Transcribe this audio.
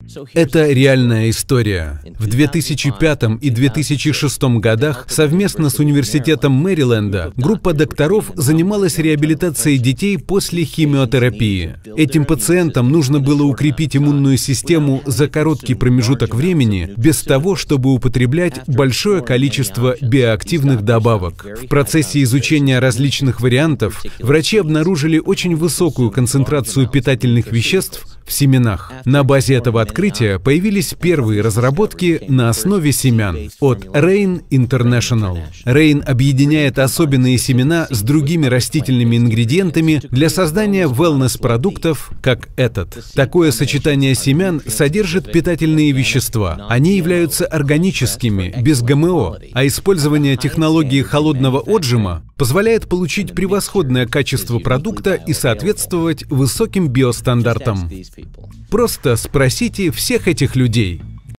Это реальная история. В 2005 и 2006 годах совместно с Университетом Мэриленда группа докторов занималась реабилитацией детей после химиотерапии. Этим пациентам нужно было укрепить иммунную систему за короткий промежуток времени, без того, чтобы употреблять большое количество биоактивных добавок. В процессе изучения различных вариантов врачи обнаружили очень высокую концентрацию питательных веществ в семенах. На базе этого открытия появились первые разработки на основе семян от Rain International. Rain объединяет особенные семена с другими растительными ингредиентами для создания wellness-продуктов, как этот. Такое сочетание семян содержит питательные вещества. Они являются органическими, без ГМО, а использование технологии холодного отжима позволяет получить превосходное качество продукта и соответствовать высоким биостандартам. Просто спросите всех этих людей.